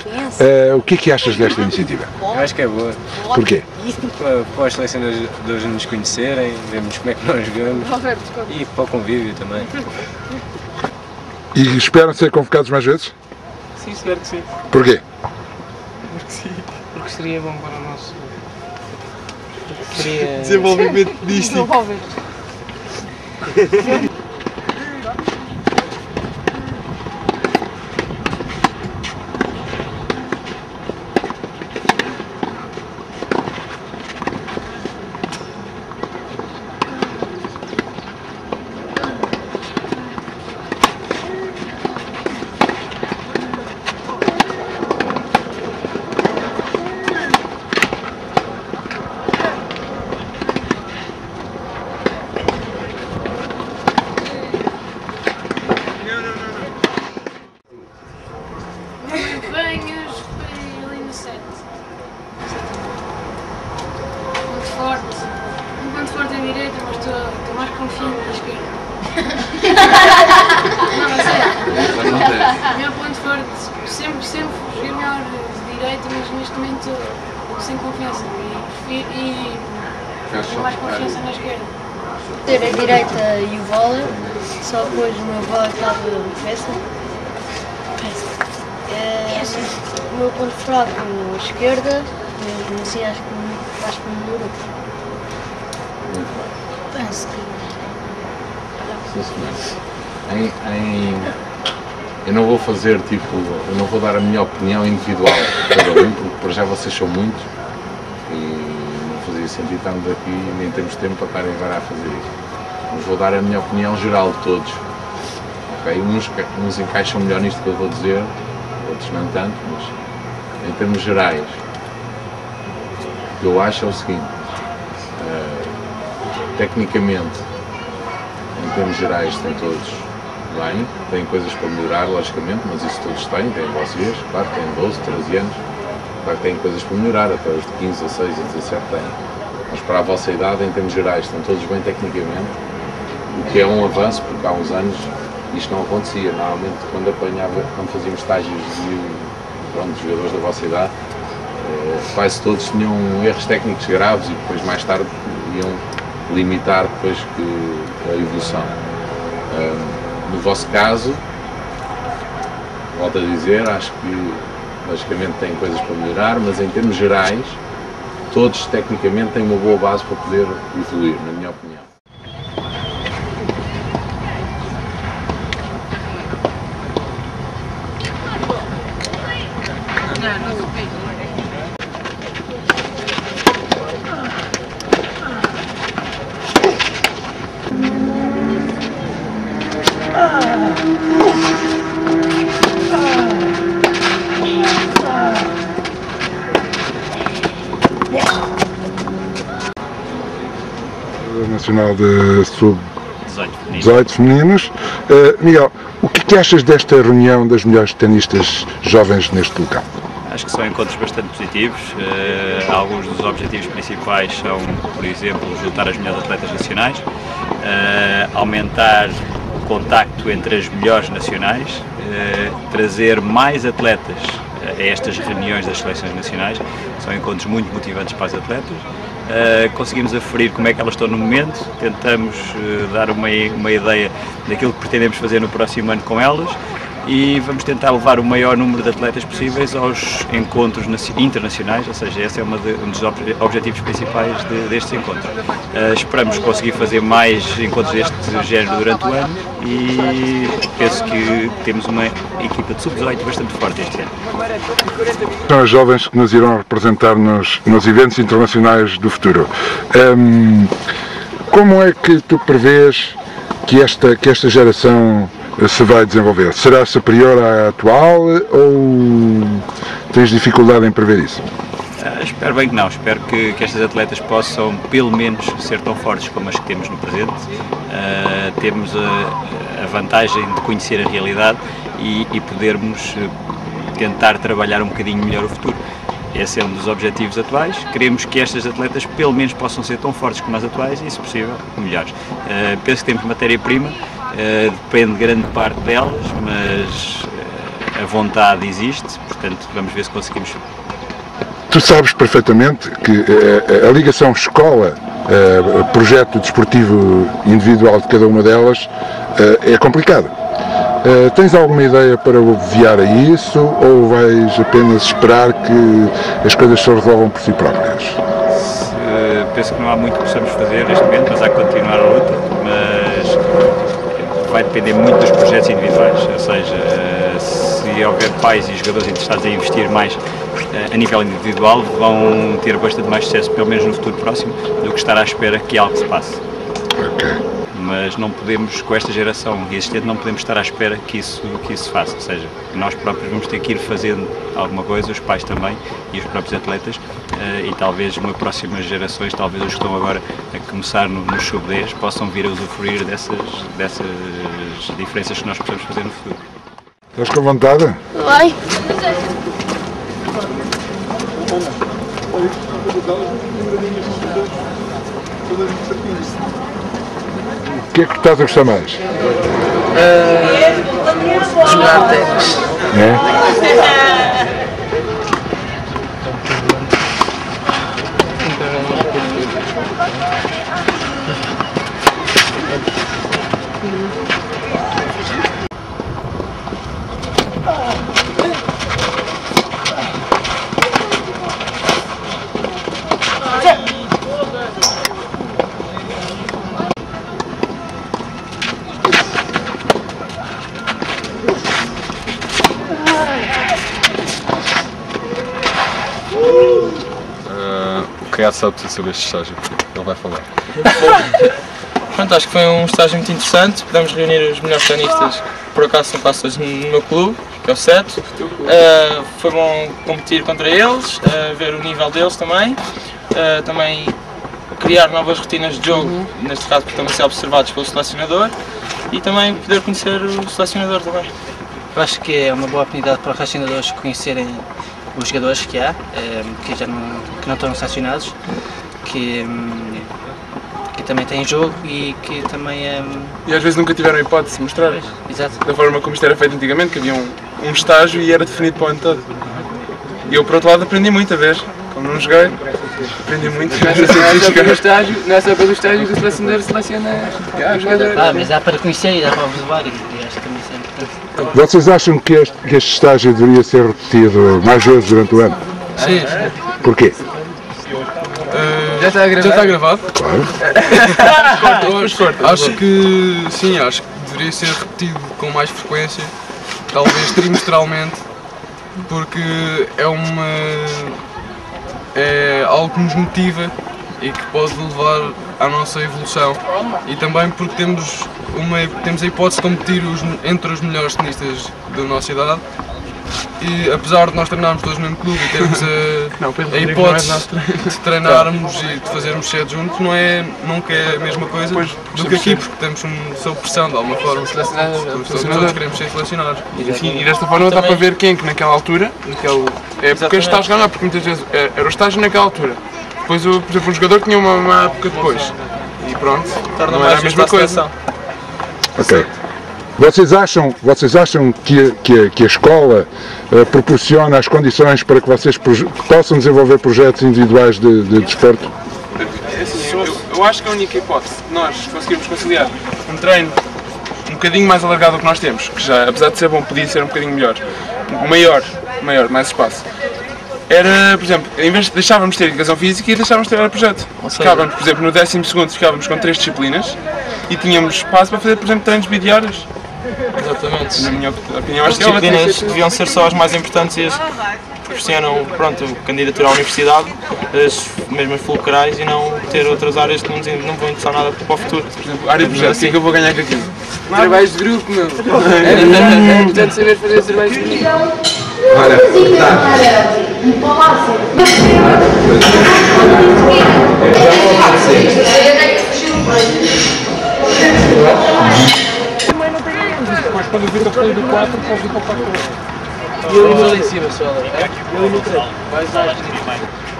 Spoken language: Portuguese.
O que achas desta iniciativa? Eu acho que é boa. Porquê? Para os selecionadores nos conhecerem, vermos como é que nós jogamos e para o convívio também. E esperam ser convocados mais vezes? Sim, espero que sim. Porquê? Porque sim. Porque seria bom para o nosso desenvolvimento disto. Banhos foi ali no 7. Ponto forte. Um ponto forte à direita, mas estou mais confiante na esquerda. Não, é sério. O meu ponto forte, sempre joguei melhor de direita, mas neste momento estou sem confiança. E tenho mais confiança na esquerda. Ter a direita e o vôlei, só depois o meu vôlei estava péssimo. O meu ponto fraco é a esquerda, mas assim acho que melhorou. Penso que... Sim, senhor. Eu não vou fazer eu não vou dar a minha opinião individual de cada um, porque para já vocês são muitos e não fazia sentido estarmos aqui, nem temos tempo para estarem agora a fazer isso. Mas vou dar a minha opinião geral de todos. Okay? Uns encaixam melhor nisto que eu vou dizer, outros não tanto, mas em termos gerais, o que eu acho é o seguinte, tecnicamente, em termos gerais, têm todos bem, têm coisas para melhorar, logicamente, mas isso todos têm vocês, claro, têm 12, 13 anos, claro que têm coisas para melhorar, até os de 15, 16 e 17 têm, mas para a vossa idade, em termos gerais, estão todos bem tecnicamente, o que é um avanço, porque há uns anos isto não acontecia. Normalmente quando fazíamos estágios de jogadores da vossa idade, quase todos tinham erros técnicos graves e depois mais tarde iam limitar depois a evolução. No vosso caso, volto a dizer, acho que logicamente têm coisas para melhorar, mas em termos gerais, todos tecnicamente têm uma boa base para poder evoluir, na minha opinião. Nacional de Sub-18 femininos. Miguel, o que achas desta reunião das melhores tenistas jovens neste local? Acho que são encontros bastante positivos. Alguns dos objetivos principais são, por exemplo, juntar as melhores atletas nacionais, aumentar o contacto entre as melhores nacionais, trazer mais atletas a estas reuniões das seleções nacionais. São encontros muito motivantes para as atletas. Conseguimos aferir como é que elas estão no momento, tentamos dar uma ideia daquilo que pretendemos fazer no próximo ano com elas e vamos tentar levar o maior número de atletas possíveis aos encontros internacionais, ou seja, esse é um dos objetivos principais destes encontros. Esperamos conseguir fazer mais encontros deste género durante o ano e penso que temos uma equipa de sub-18 bastante forte este ano. São as jovens que nos irão representar nos eventos internacionais do futuro. Como é que tu prevês que esta geração se vai desenvolver? Será superior à atual ou tens dificuldade em prever isso? Espero bem que não, espero que estas atletas possam pelo menos ser tão fortes como as que temos no presente. Temos a vantagem de conhecer a realidade e podermos tentar trabalhar um bocadinho melhor o futuro. Esse é um dos objetivos atuais. Queremos que estas atletas pelo menos possam ser tão fortes como as atuais e, se possível, melhores. Penso que temos matéria-prima, depende grande parte delas, mas a a vontade existe, portanto vamos ver se conseguimos. Tu sabes perfeitamente que a ligação escola-projeto desportivo individual de cada uma delas é complicada. Tens alguma ideia para obviar a isso ou vais apenas esperar que as coisas se resolvam por si próprias? Penso que não há muito que possamos fazer neste momento, mas há que continuar a luta, mas vai depender muito dos projetos individuais, ou seja, se houver pais e jogadores interessados em investir mais a nível individual, vão ter bastante mais sucesso, pelo menos no futuro próximo, do que estar à espera que algo se passe. Okay. Mas não podemos, com esta geração existente, não podemos estar à espera que isso se faça, ou seja, nós próprios vamos ter que ir fazendo alguma coisa, os pais também e os próprios atletas, e talvez nas próximas gerações, talvez os que estão agora a começar no sub-10 possam vir a usufruir dessas diferenças que nós precisamos fazer no futuro. Estás com vontade? Vai. O que é que estás a gostar mais? Jogar ténis. É? O Criado sabe tudo sobre este estágio, ele vai falar. Pronto, acho que foi um estágio muito interessante, pudemos reunir os melhores tenistas, por acaso são quase todos no meu clube, que é o SET. Foi bom competir contra eles, ver o nível deles também, também criar novas rotinas de jogo, neste caso porque estão a ser observados pelo selecionador, e também poder conhecer o selecionador também. Eu acho que é uma boa oportunidade para os selecionadores conhecerem os jogadores que há, que não estão selecionados, que também têm jogo e que também E às vezes nunca tiveram hipótese de mostrar. Exato. Da forma como isto era feito antigamente, que havia um estágio e era definido para o ano todo. E eu, por outro lado, aprendi muito a ver. Como não joguei, aprendi muito. Não é só pelo estágio que o selecionador seleciona os jogadores. Mas dá para conhecer e dá para observar, e acho que também isso é importante. Vocês acham que este estágio deveria ser repetido mais vezes durante o ano? Sim. Porquê? Já está gravado? Claro. Acho que sim, acho que deveria ser repetido com mais frequência, talvez trimestralmente, porque é algo que nos motiva e que pode levar à nossa evolução, e também porque temos a hipótese de competir entre os melhores tenistas da nossa idade, e apesar de nós treinarmos todos no mesmo clube e termos a hipótese de treinarmos e de fazermos cedo juntos, nunca é a mesma coisa do que aqui, porque temos sob pressão de alguma forma, todos queremos ser selecionados. E desta forma dá para ver quem é que naquela altura, época está a jogar lá, porque muitas vezes era o estágio naquela altura, depois por exemplo um jogador tinha uma época depois, e pronto, Torna não era a mesma coisa. Ok. Vocês acham que a escola proporciona as condições para que vocês possam desenvolver projetos individuais de desporto? Eu acho que a única hipótese de nós conseguirmos conciliar um treino um bocadinho mais alargado do que nós temos, que já, apesar de ser bom, podia ser um bocadinho melhor, maior, mais espaço, era, por exemplo, em vez de deixávamos de ter educação física e deixávamos de ter projeto. Ficávamos, por exemplo, no 12º ficávamos com 3 disciplinas e tínhamos espaço para fazer, por exemplo, treinos bidiários. Exatamente. Na minha opinião, As disciplinas deviam ser só as mais importantes e as que proporcionam, candidatura à universidade, as mesmas fulcrais, e não ter outras áreas que não vão interessar nada para o futuro. Por exemplo, área de projeto, assim que eu vou ganhar com aquilo. Trabalhos de grupo, meu. É importante saber fazer trabalhos de grupo. Depois quando o Vitor foi do 4, pode ir para o 4. E ali em cima só. E ali no 3.